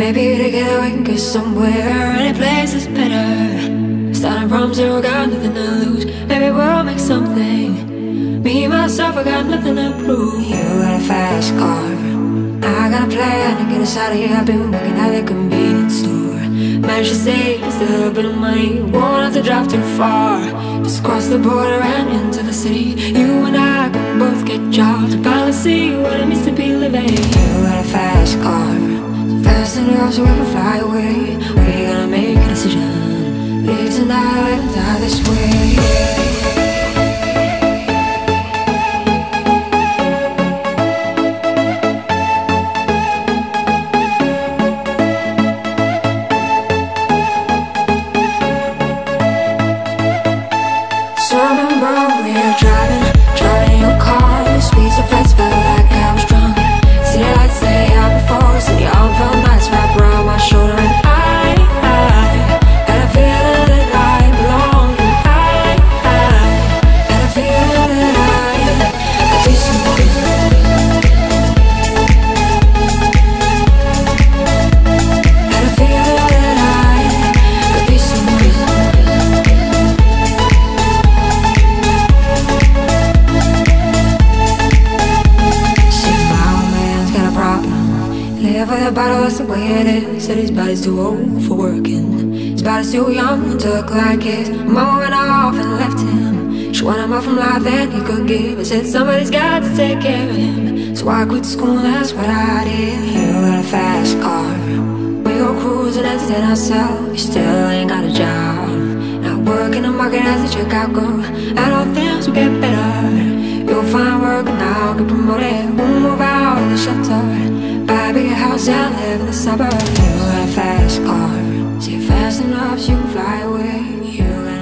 Maybe together we can get somewhere. Any place is better. Starting from zero, got nothing to lose. Maybe we'll make something. Me, myself, I got nothing to prove. You got a fast car, I got a plan to get us out of here. I've been working at the convenience store. Managed to save just a little bit of money. Won't have to drive too far. Just cross the border and into the city. You and I can both get jobs and finally see what it means to be living. You got a fast car, fast enough so we can fly away. We're gonna make a decision. Live tonight and die this way. So I remember we were driving in your car. The speed so fast, felt like I was drunk. See the lights lay out before us, and your arm felt nice wrapped around my shoulder. And I had a feeling that I belonged. And I had a feeling that I could be someone. Had a feeling that I could be someone. Live with a bottle, that's the way it is. Said his body's too old for working. His body's too young to look like his. Mama went off and left him. She wanted more from life than he could give. I said somebody's got to take care of him. So I quit school, that's what I did. You got a fast car, we go cruising, entertain ourselves. You still ain't got a job. Not working the market as a checkout girl. And all things will get better. You'll find work and I'll get promoted. We'll move out of the shelter, buy a bigger house and live in the suburbs. You got a fast car, see it fast enough so you can fly away. You got